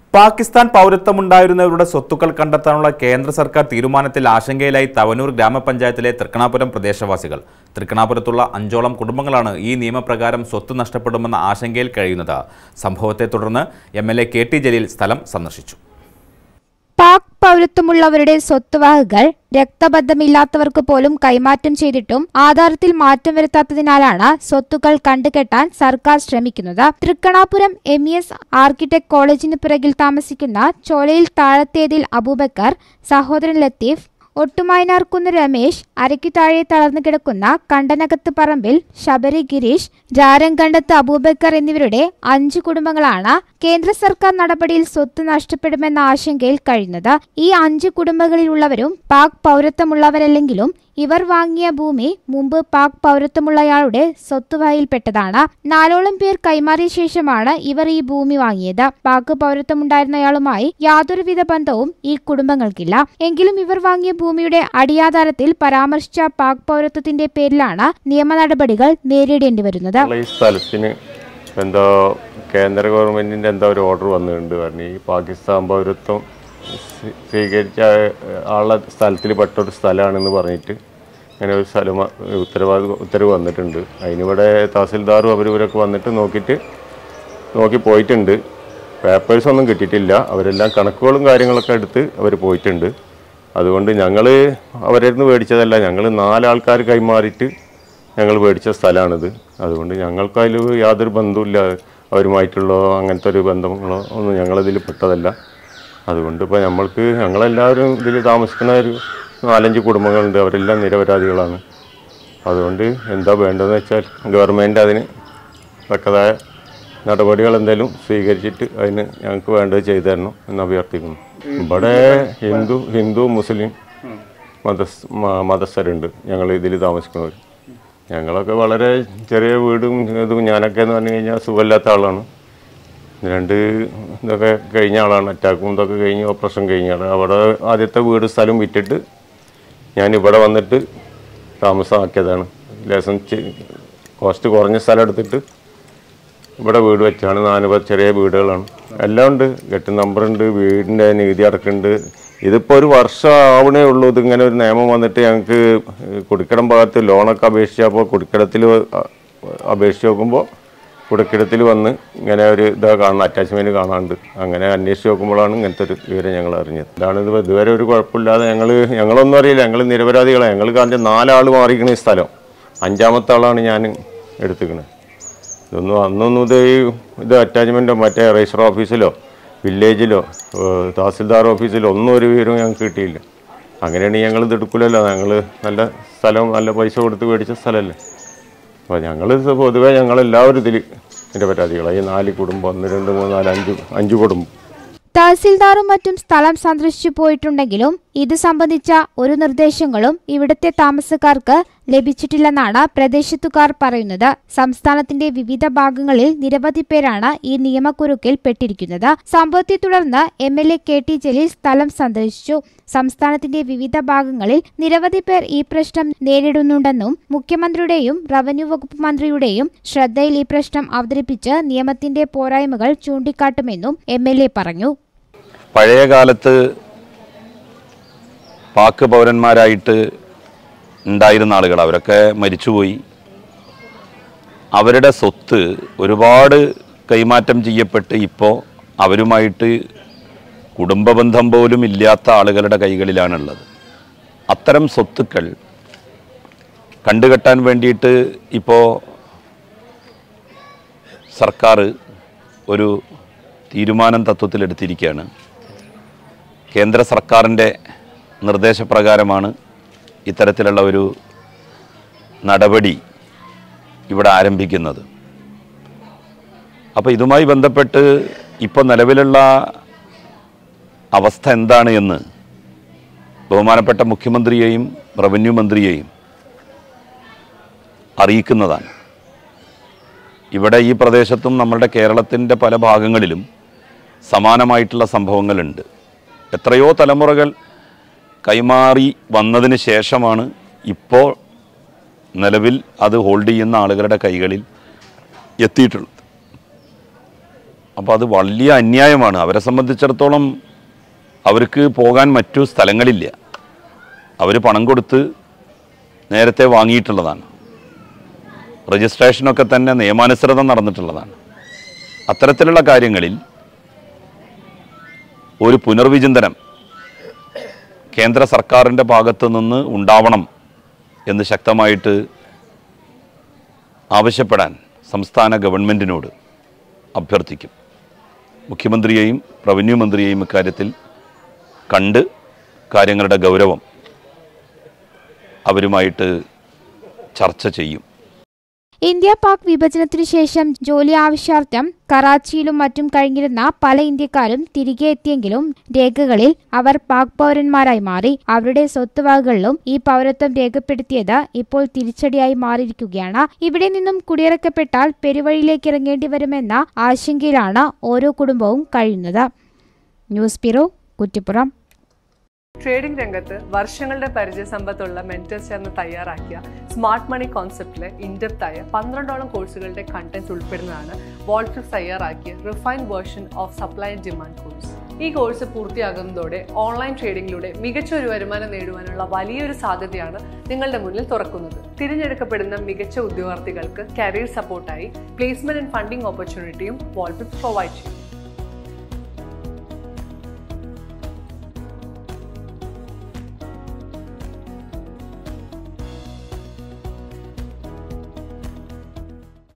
പാകിസ്ഥാൻ പൗരത്വമുണ്ടായിരുന്നവരുടെ സ്വത്തുക്കൾ കണ്ടെത്താനുള്ള കേന്ദ്ര സർക്കാർ തീരുമാനത്തിൽ ആശങ്കയിലായി തവനൂർ ഗ്രാമപഞ്ചായത്തിലെ തൃക്കണാപുരം പ്രദേശവാസികൾ. തൃക്കണാപുരത്തുള്ള 5ഓളം കുടുംബങ്ങളാണ് ഈ നിയമപ്രകാരം സ്വത്ത് നഷ്ടപ്പെടുമെന്ന ആശങ്കയിൽ കഴിയുന്നത്. സംഭവത്തെ തുടർന്ന് MLA KT ജലീൽ സ്ഥലം സന്ദർശിച്ചു. പാക് പൗരത്വമുള്ളവരുടെ സ്വത്തുവകകൾ രക്തബന്ധമില്ലാത്തവർക്ക് പോലും കൈമാറ്റം ചെയ്തിട്ടും ആധാരത്തിൽ മാറ്റം വരുത്താത്തതിനാലാണ് സ്വത്തുക്കൾ കണ്ടുകെട്ടാൻ സർക്കാർ ശ്രമിക്കുന്നത്. തൃക്കണാപുരം MES ആർക്കിടെക്ട് കോളേജിന് പിറകിൽ താമസിക്കുന്ന ചോലയിൽ താഴത്തേതിൽ അബൂബക്കർ, സഹോദരൻ ലത്തീഫ്, ഒട്ടുമായനാർക്കുന്ന് രമേശ്, അരയ്ക്കു താഴെ തളർന്നു കിടക്കുന്ന കണ്ടനകത്ത് പറമ്പിൽ ശബരി ഗിരീഷ്, ജാരംകണ്ടത്ത് അബൂബക്കർ എന്നിവരുടെ 5 കുടുംബങ്ങളാണ് കേന്ദ്ര സർക്കാർ നടപടിയിൽ സ്വത്ത് നഷ്ടപ്പെടുമെന്ന ആശങ്കയിൽ കഴിയുന്നത്. ഈ 5 കുടുംബങ്ങളിലുള്ളവരും പാക് പൗരത്വമുള്ളവരല്ലെങ്കിലും ഇവർ വാങ്ങിയ ഭൂമി മുമ്പ് പാക് പൗരത്വമുള്ളയാളുടെ സ്വത്തുവകയിൽപ്പെട്ടതാണ്. 4ഓളം പേർ കൈമാറിയ ശേഷമാണ് ഇവർ ഈ ഭൂമി വാങ്ങിയത്. പാക് പൗരത്വമുണ്ടായിരുന്നയാളുമായി യാതൊരുവിധ ബന്ധവും ഈ കുടുംബങ്ങൾക്കില്ല. എങ്കിലും ഇവർ വാങ്ങിയ ഭൂമിയുടെ അടിയാധാരത്തിൽ പരാമർശിച്ച പാക് പൗരത്വത്തിന്റെ പേരിലാണ് നിയമ നടപടികൾ നേരിടേണ്ടി വരുന്നത്. ഈ സ്ഥലത്തിന് എന്തോ കേന്ദ്ര ഗവൺമെന്റിന്റെ എന്തോ ഒരു ഓർഡർ വന്നിട്ടുണ്ട്. കാരണം ഈ പാകിസ്ഥാൻ പൗരത്വം സ്വീകരിച്ച ആളുടെ സ്ഥലത്തിൽ പെട്ടൊരു സ്ഥലമാണെന്ന് പറഞ്ഞിട്ട് അങ്ങനെ ഒരു സ്ഥലം ഉത്തരവ് വന്നിട്ടുണ്ട്. അതിനിവിടെ തഹസിൽദാറും അവരൊക്കെ വന്നിട്ട് നോക്കി പോയിട്ടുണ്ട്. പേപ്പേഴ്സ് ഒന്നും കിട്ടിയിട്ടില്ല. അവരെല്ലാം കണക്കുകളും കാര്യങ്ങളൊക്കെ എടുത്ത് അവർ പോയിട്ടുണ്ട്. അതുകൊണ്ട് ഞങ്ങൾ അവരിൽ നിന്ന് മേടിച്ചതല്ല, ഞങ്ങൾ 4 ആൾക്കാർ കൈമാറിയിട്ട് ഞങ്ങൾ മേടിച്ച സ്ഥലമാണിത്. അതുകൊണ്ട് ഞങ്ങൾക്കതിൽ യാതൊരു ബന്ധവുമില്ല. അവരുമായിട്ടുള്ള അങ്ങനത്തെ ഒരു ബന്ധങ്ങളോ ഒന്നും ഞങ്ങളതിൽ പെട്ടതല്ല. അതുകൊണ്ട് ഇപ്പോൾ ഞങ്ങളെല്ലാവരും ഇതിൽ താമസിക്കുന്ന ഒരു 4-5 കുടുംബങ്ങളുണ്ട്. അവരെല്ലാം നിരപരാധികളാണ്. അതുകൊണ്ട് എന്താ വേണ്ടതെന്ന് വെച്ചാൽ ഗവൺമെൻറ് അതിന് തക്കതായ നടപടികൾ എന്തെങ്കിലും സ്വീകരിച്ചിട്ട് അതിന് ഞങ്ങൾക്ക് വേണ്ടത് ചെയ്തു തരണം എന്ന് അഭ്യർത്ഥിക്കുന്നു. ഇവിടെ ഹിന്ദു മുസ്ലിം മതസ്ഥരുണ്ട് ഞങ്ങൾ ഇതിൽ താമസിക്കുന്നവർ. ഞങ്ങളൊക്കെ വളരെ ചെറിയ വീടും ഇതും. ഞാനൊക്കെ എന്ന് പറഞ്ഞു കഴിഞ്ഞാൽ സുഖമില്ലാത്ത ആളാണ്. 2 ഇതൊക്കെ കഴിഞ്ഞ ആളാണ്. അറ്റാക്കും ഇതൊക്കെ കഴിഞ്ഞ് ഓപ്പറേഷൻ കഴിഞ്ഞ ആളാണ്. അവിടെ ആദ്യത്തെ വീട് സ്ഥലം വിറ്റിട്ട് ഞാനിവിടെ വന്നിട്ട് താമസമാക്കിയതാണ്. ലേശം കോസ്റ്റ് കുറഞ്ഞ സ്ഥലം എടുത്തിട്ട് ഇവിടെ വീട് വെച്ചാണ്. 4 ചെറിയ വീടുകളാണ്. എല്ലാം ഉണ്ട്. 8 നമ്പറുണ്ട്, വീടിൻ്റെ നികുതി അടക്കുന്നുണ്ട്. ഇതിപ്പോൾ ഒരു വർഷം ആവണേ ഉള്ളൂ. ഇതിങ്ങനെ ഒരു നിയമം വന്നിട്ട് ഞങ്ങൾക്ക് കുടിക്കടം ഭാഗത്ത് ലോണൊക്കെ അപേക്ഷിച്ചപ്പോൾ കുടിക്കടത്തിൽ അപേക്ഷിച്ച് നോക്കുമ്പോൾ കുടിക്കടത്തിൽ വന്ന് ഇങ്ങനെ ഒരു കാണുന്ന അറ്റാച്ച്മെൻറ്റ് കാണാണ്ട് അങ്ങനെ അന്വേഷിച്ച് നോക്കുമ്പോഴാണ് ഇങ്ങനത്തെ ഒരു വിവരം ഞങ്ങൾ അറിഞ്ഞത്. ഇതാണിത്. ഇതുവരെ ഒരു കുഴപ്പമില്ലാതെ ഞങ്ങളൊന്നും അറിയില്ല. ഞങ്ങൾ നിരപരാധികളാണ്. ഞങ്ങൾ കാരണം 4 ആൾ മാറിയിരിക്കണ ഈ സ്ഥലം. 5ാമത്തെ ആളാണ് ഞാൻ എടുത്തിരിക്കുന്നത്. അന്നൊന്നും ഇത് അറ്റാച്ച്മെൻറ്റോ മറ്റേ രജിസ്റ്റർ ഓഫീസിലോ വില്ലേജിലോ തഹസിൽദാർ ഓഫീസിലോ ഒന്നും ഒരു വിവരവും ഞങ്ങൾക്ക് കിട്ടിയില്ല. അങ്ങനെയാണെങ്കിൽ ഞങ്ങളിത് എടുക്കില്ലല്ലോ. ഞങ്ങൾ നല്ല സ്ഥലം നല്ല പൈസ കൊടുത്ത് മേടിച്ച സ്ഥലമല്ലേ. അപ്പോൾ പൊതുവേ ഞങ്ങളെല്ലാവരും ഇതിൽ നിരപരാധികളായി. 4 കുടുംബം, 1, 2, 3, 4, 5 കുടുംബം. തഹസിൽദാറും മറ്റും സ്ഥലം സന്ദർശിച്ചു പോയിട്ടുണ്ടെങ്കിലും ഇത് സംബന്ധിച്ച ഒരു നിർദ്ദേശങ്ങളും ഇവിടുത്തെ താമസക്കാർക്ക് ലഭിച്ചിട്ടില്ലെന്നാണ് പ്രദേശത്തുകാർ പറയുന്നത്. സംസ്ഥാനത്തിന്റെ വിവിധ ഭാഗങ്ങളിൽ നിരവധി പേരാണ് ഈ നിയമക്കുരുക്കിൽ പെട്ടിരിക്കുന്നത്. സംഭവത്തെ തുടർന്ന് MLA KT ജലീൽ സ്ഥലം സന്ദർശിച്ചു. സംസ്ഥാനത്തിന്റെ വിവിധ ഭാഗങ്ങളിൽ നിരവധി പേർ ഈ പ്രശ്നം നേരിടുന്നുണ്ടെന്നും മുഖ്യമന്ത്രിയുടെയും റവന്യൂ വകുപ്പ് മന്ത്രിയുടെയും ശ്രദ്ധയിൽ ഈ പ്രശ്നം അവതരിപ്പിച്ച് നിയമത്തിന്റെ പോരായ്മകൾ ചൂണ്ടിക്കാട്ടുമെന്നും MLA പറഞ്ഞു. പഴയ കാലത്ത് പാക് പൗരന്മാരായിട്ട് ഉണ്ടായിരുന്ന ആളുകൾ അവരൊക്കെ മരിച്ചുപോയി. അവരുടെ സ്വത്ത് ഒരുപാട് കൈമാറ്റം ചെയ്യപ്പെട്ട് ഇപ്പോൾ അവരുമായിട്ട് കുടുംബബന്ധം പോലും ഇല്ലാത്ത ആളുകളുടെ കൈകളിലാണുള്ളത്. അത്തരം സ്വത്തുക്കൾ കണ്ടുകെട്ടാൻ വേണ്ടിയിട്ട് ഇപ്പോൾ സർക്കാർ ഒരു തീരുമാനം തത്വത്തിലെടുത്തിരിക്കുകയാണ്. കേന്ദ്ര സർക്കാരിൻ്റെ നിർദ്ദേശപ്രകാരമാണ് ഇത്തരത്തിലുള്ള ഒരു നടപടി ഇവിടെ ആരംഭിക്കുന്നത്. അപ്പോൾ ഇതുമായി ബന്ധപ്പെട്ട് ഇപ്പോൾ നിലവിലുള്ള അവസ്ഥ എന്താണ് എന്ന് ബഹുമാനപ്പെട്ട മുഖ്യമന്ത്രിയെയും റവന്യൂ മന്ത്രിയെയും അറിയിക്കുന്നതാണ്. ഇവിടെ ഈ പ്രദേശത്തും നമ്മുടെ കേരളത്തിൻ്റെ പല ഭാഗങ്ങളിലും സമാനമായിട്ടുള്ള സംഭവങ്ങളുണ്ട്. എത്രയോ തലമുറകൾ കൈമാറി വന്നതിന് ശേഷമാണ് ഇപ്പോൾ നിലവിൽ അത് ഹോൾഡ് ചെയ്യുന്ന ആളുകളുടെ കൈകളിൽ എത്തിയിട്ടുള്ളത്. അപ്പോൾ അത് വലിയ അന്യായമാണ്. അവരെ സംബന്ധിച്ചിടത്തോളം അവർക്ക് പോകാൻ മറ്റു സ്ഥലങ്ങളില്ല. അവർ പണം കൊടുത്ത് നേരത്തെ വാങ്ങിയിട്ടുള്ളതാണ്. രജിസ്ട്രേഷനൊക്കെ തന്നെ നിയമാനുസൃതം നടന്നിട്ടുള്ളതാണ്. അത്തരത്തിലുള്ള കാര്യങ്ങളിൽ ഒരു പുനർവിചിന്തനം കേന്ദ്ര സർക്കാരിൻ്റെ ഭാഗത്തു നിന്ന് ഉണ്ടാവണം എന്ന് ശക്തമായിട്ട് ആവശ്യപ്പെടാൻ സംസ്ഥാന ഗവൺമെൻറ്റിനോട് അഭ്യർത്ഥിക്കും. മുഖ്യമന്ത്രിയെയും റവന്യൂ മന്ത്രിയെയും ഇക്കാര്യത്തിൽ കണ്ട് കാര്യങ്ങളുടെ ഗൗരവം അവരുമായിട്ട് ചർച്ച ചെയ്യും. ഇന്ത്യ പാക് വിഭജനത്തിനു ശേഷം ജോലി ആവശ്യാർത്ഥം കറാച്ചിയിലും മറ്റും കഴിഞ്ഞിരുന്ന പല ഇന്ത്യക്കാരും തിരികെ എത്തിയെങ്കിലും രേഖകളിൽ അവർ പാക് പൗരന്മാരായി മാറി. അവരുടെ സ്വത്തുവകകളിലും ഈ പൗരത്വം രേഖപ്പെടുത്തിയത് ഇപ്പോൾ തിരിച്ചടിയായി മാറിയിരിക്കുകയാണ്. ഇവിടെ നിന്നും കുടിയിറക്കപ്പെട്ടാൽ പെരുവഴിയിലേക്ക് ഇറങ്ങേണ്ടി വരുമെന്ന ആശങ്കയിലാണ് ഓരോ കുടുംബവും കഴിയുന്നത്. News bureau, Kuttippuram. ട്രേഡിംഗ് രംഗത്ത് വർഷങ്ങളുടെ പരിചയസമ്പത്തുള്ള മെന്റേഴ്സ് ചേർന്ന് തയ്യാറാക്കിയ സ്മാർട്ട് മണി കോൺസെപ്റ്റിലെ ഇൻഡെപ്തായ 12ഓളം കോഴ്സുകളുടെ കണ്ടന്റ് ഉൾപ്പെടുന്നതാണ് വോൾട്രിക്സ് തയ്യാറാക്കിയ refined version of supply and demand course. ഈ കോഴ്സ് പൂർത്തിയാകുന്നതോടെ ഓൺലൈൻ ട്രേഡിംഗിലൂടെ മികച്ച ഒരു വരുമാനം നേടുവാനുള്ള വലിയൊരു സാധ്യതയാണ് നിങ്ങളുടെ മുന്നിൽ തുറക്കുന്നത്. തിരഞ്ഞെടുക്കപ്പെടുന്ന മികച്ച ഉദ്യോഗാർത്ഥികൾക്ക് കരിയർ സപ്പോർട്ടായി പ്ലേസ്മെന്റ് ആൻഡ് ഫണ്ടിംഗ് ഓപ്പർച്യൂണിറ്റിയും വോൾട്രിക്സ് പ്രൊവൈഡ് ചെയ്യും.